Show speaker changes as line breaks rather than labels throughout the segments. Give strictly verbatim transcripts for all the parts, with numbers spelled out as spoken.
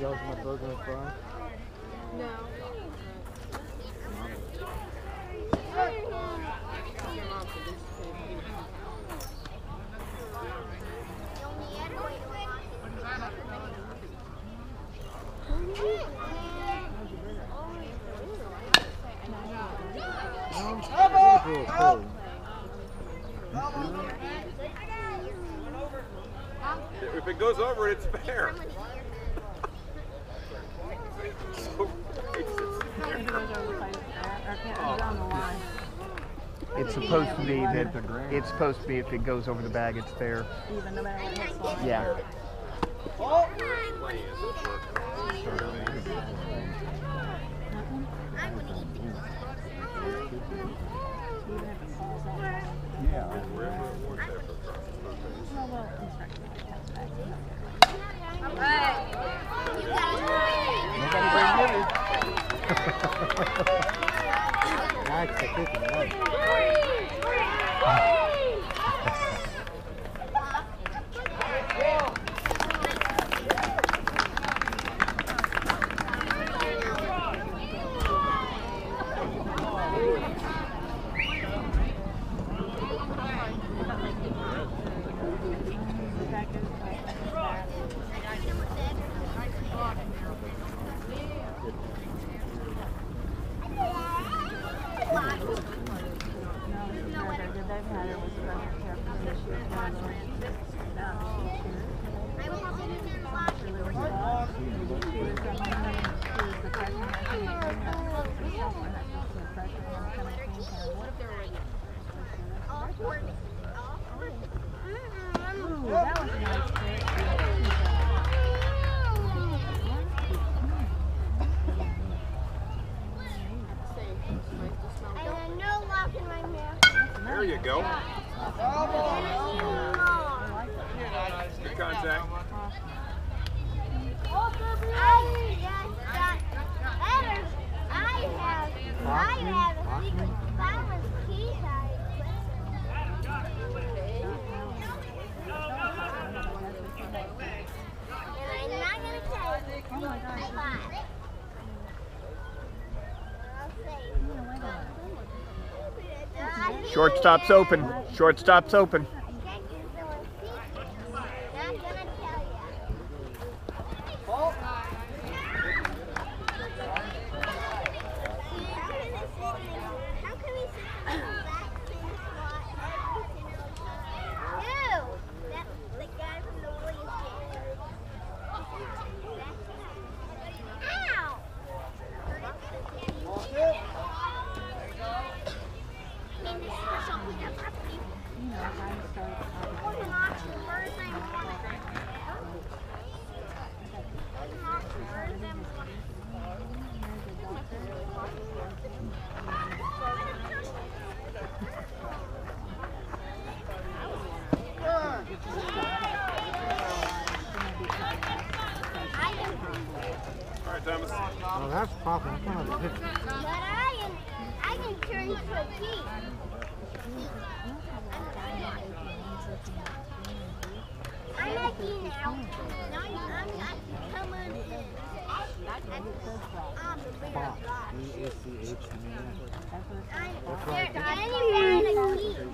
Y'all want my burger and fries?
No.
Cool, cool.
If it goes over, it's fair.
It's supposed to be that it's supposed to be if it goes over the bag, it's fair.
Even no matter what it's like.
Yeah.
Yeah.
All right.
Nobody bring it. Nice, the cooking, right?
There you go. Good contact.
Shortstop's open. Shortstop's open.
Oh, that's popping. I'm trying to hit.
But I am, I can turn to a key. I'm at key now. Now I'm, I'm not coming in. I'm the bigger block.
E S C H.
I'm there. Anywhere in a key.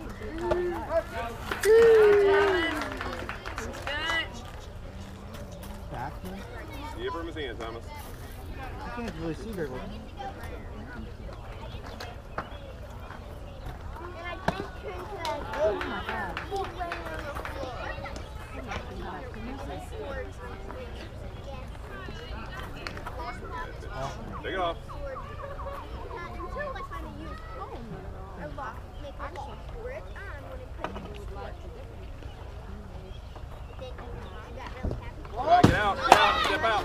Back here?
See it from his hand, Thomas.
I can't really see very well.
And I just turned to a key. Oh my God. He's laying on the floor.
Take it off.
Until I find a used phone, I lock, make a lock for it on when it puts it in the slot. Then I got really happy.
All right, get out, get out, step out.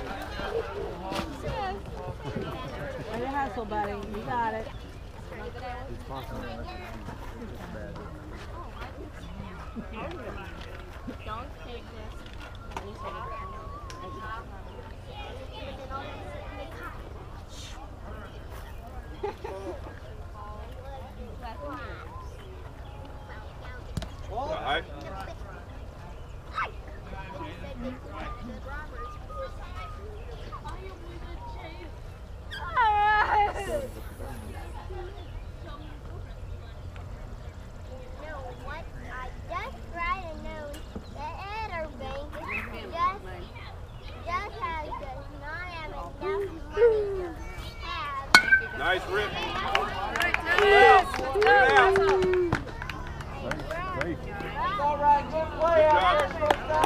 Way to hustle, buddy. You got it.
He's popping. It's bad.
Don't take this.
Hi. Rip.
All right, good play out there, shortstop.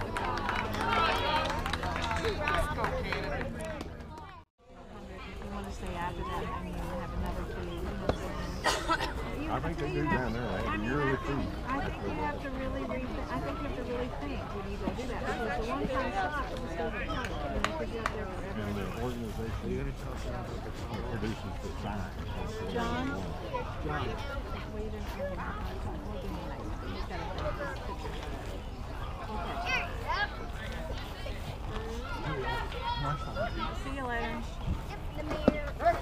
If you want to stay after that, I mean, have another food.
I think they do down there. They have yearly food.
I think you have to really rethink. I think you have to really think when you go do that because the one-time shot just doesn't count. You know, because you have there for
And
everything.
the organization that produces the sign.
John?
John.
Well, you didn't give him a hard time. We'll give him a nice one. You just gotta take this picture. Okay. See you later.
The mayor.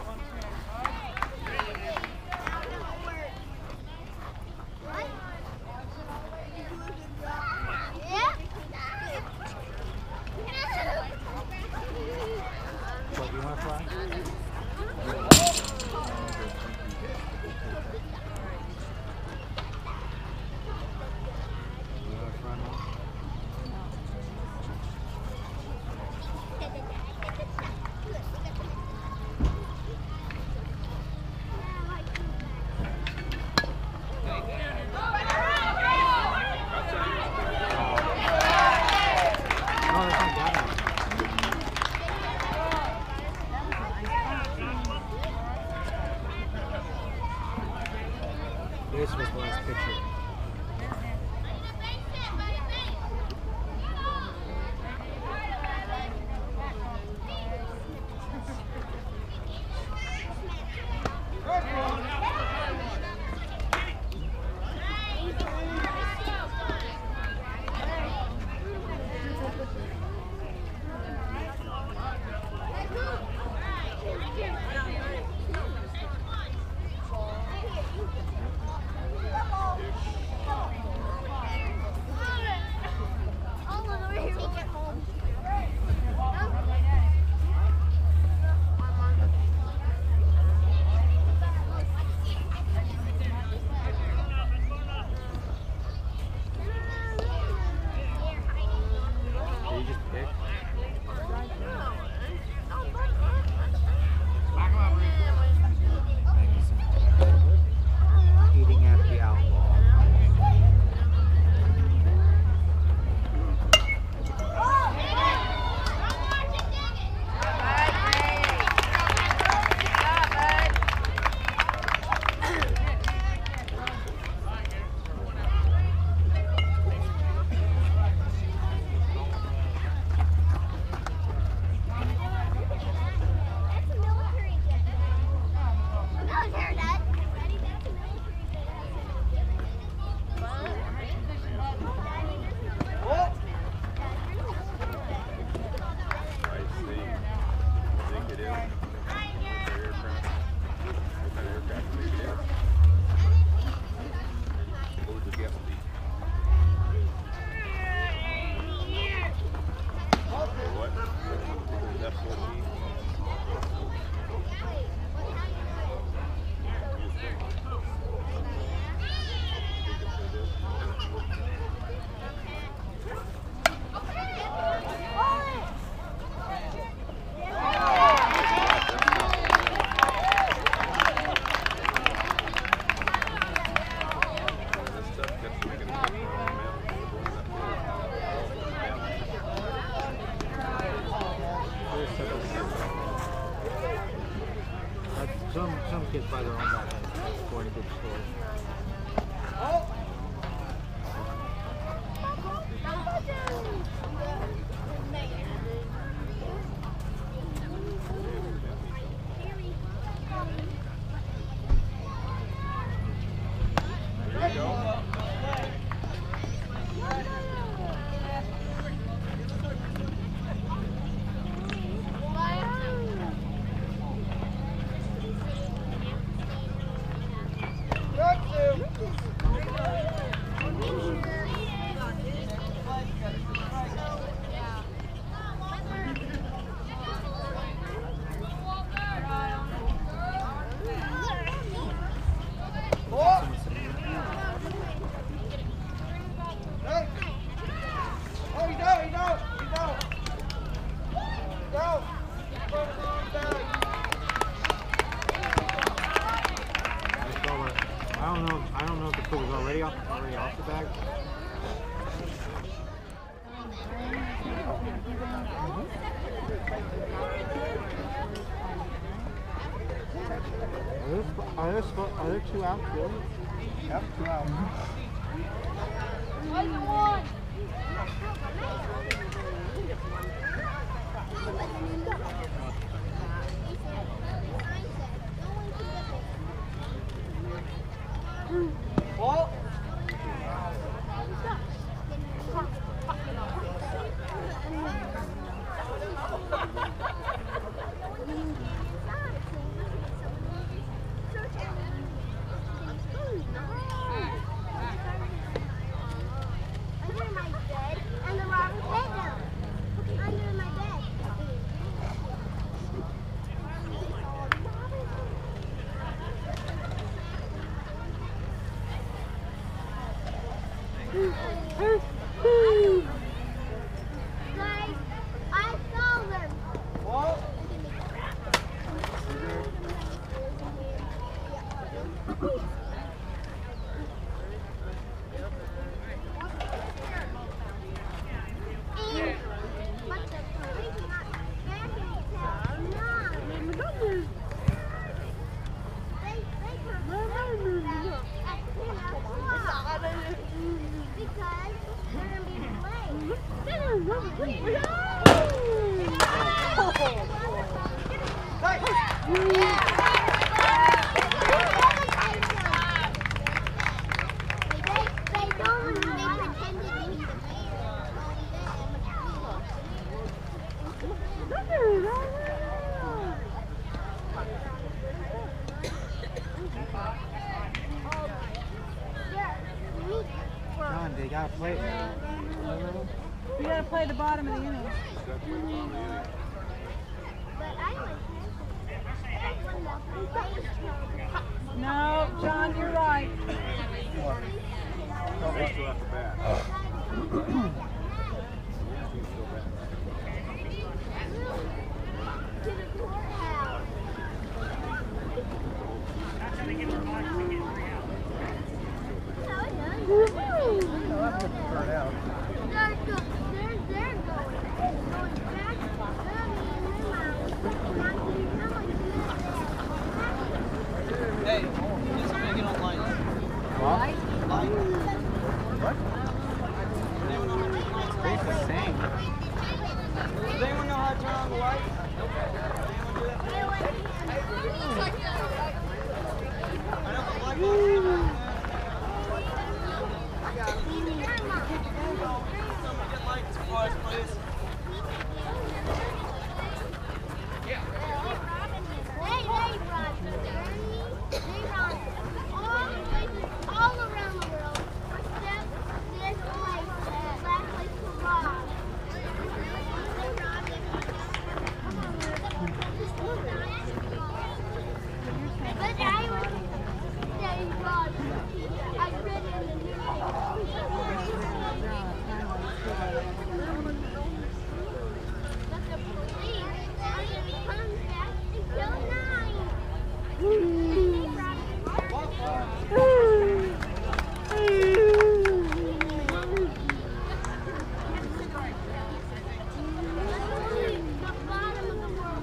What, you want to fly? This was the last picture. Eating at the outlaw. Some some kids buy their own bags for a good store.
There you go.
don't know. I don't know if the food was already off, already off the bag. Are there, are there, are there two out still?
Yep, two out.
Ball.
Under my bed, and the robber's head down. Under my bed. Guys, I saw them.
Ball.
But the police not back in town. No. They, they come back at ten o'clock. Because they're going to be delayed. They, they don't, they pretended to be the
John, they gotta play.
You gotta play the bottom of the inning.
But I was
No, John, you're right.
They still have to bat.
to the courthouse.
Burn out.
They're, go- they're, they're going, going back early in the mountains.
Hey, get somebody to get on lights.
What?
Light?
What?
Does anyone know how to turn lights on?
It's the same.
Does anyone know how to turn on the lights? Nope. Does anyone do that? I know the light bulb. Somebody get lights for us, please.
They, they run, they run all places, all around the world, except this place, that place to rob. They robbed it. But I was, they robbed it. I read it in the But the police are going to come back until nine. The bottom of the world.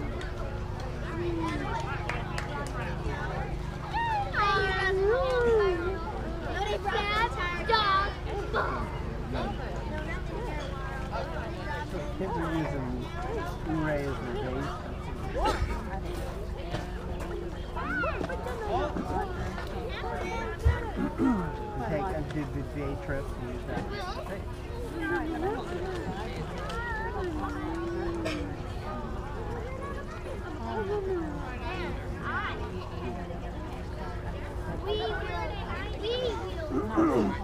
Kids are using Blu-ray as their base. Take a did the day trip and use that.
We will, we will.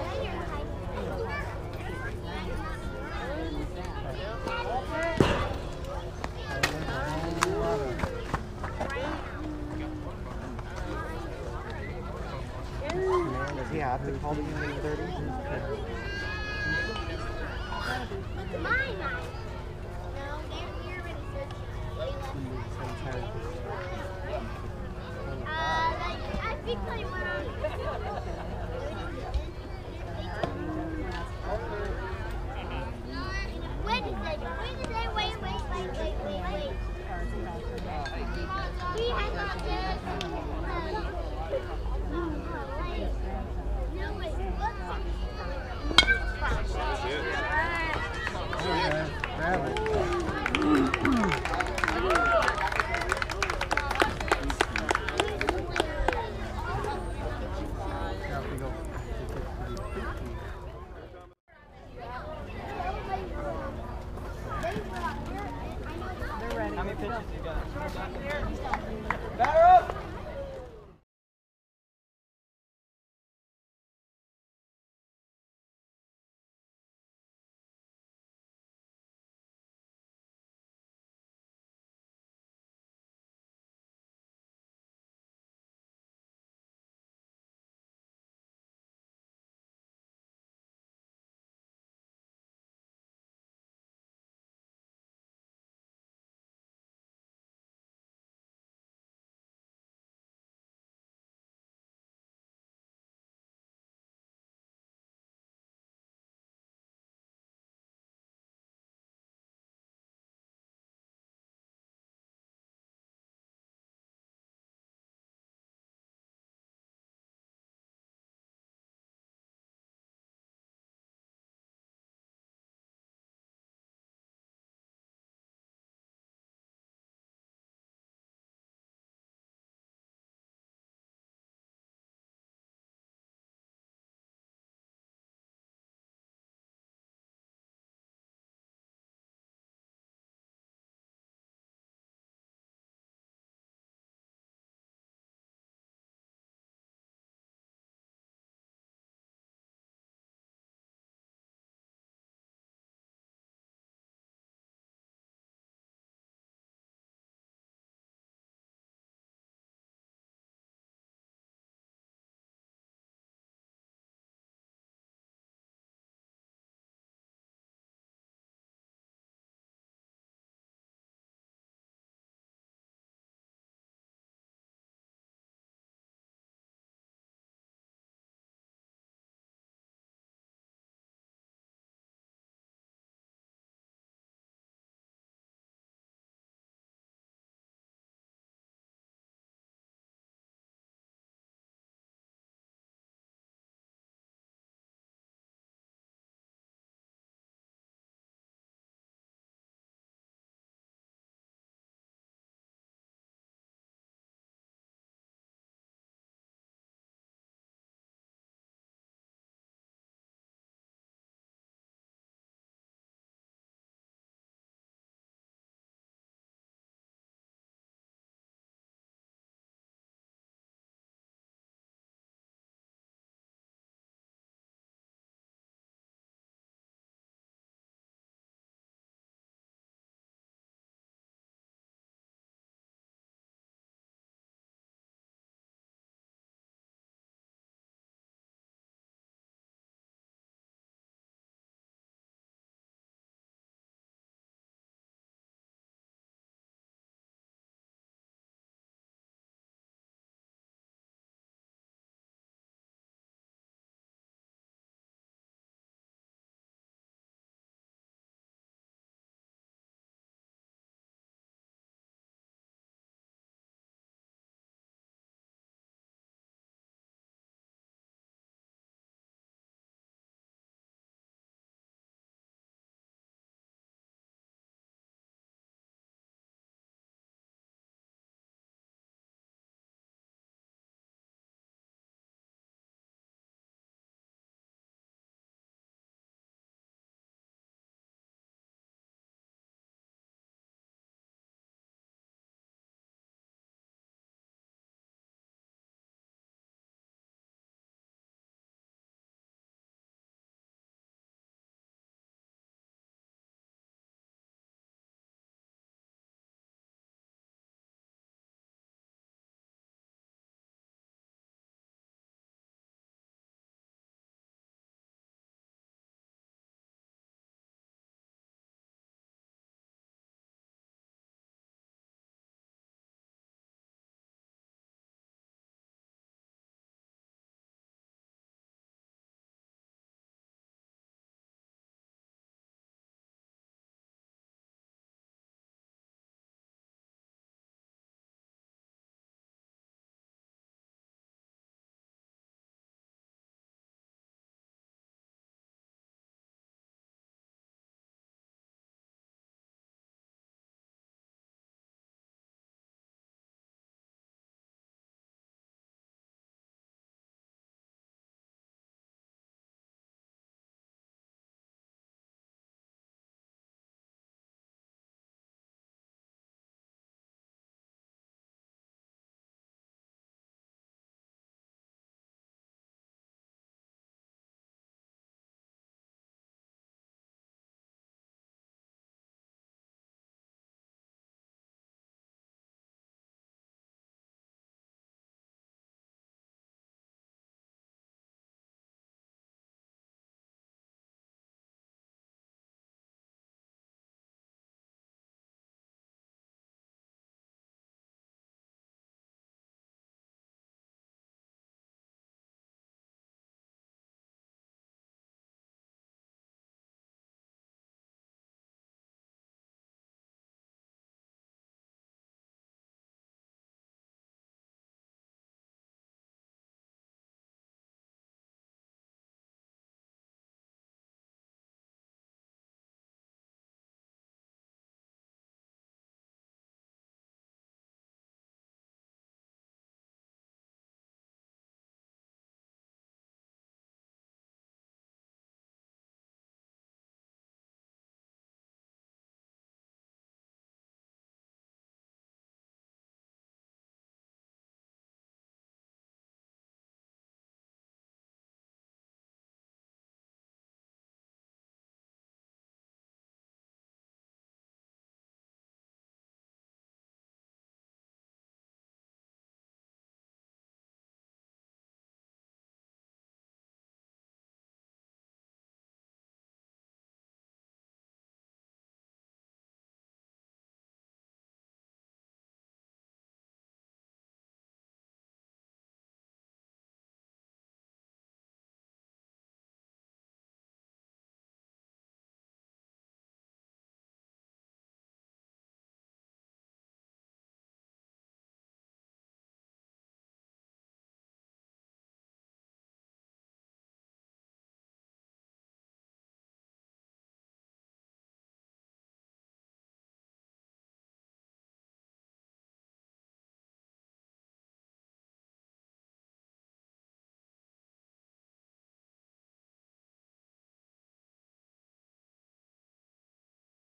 Yeah, they called it in eight thirty.
My night. No, they're here already searching. They left.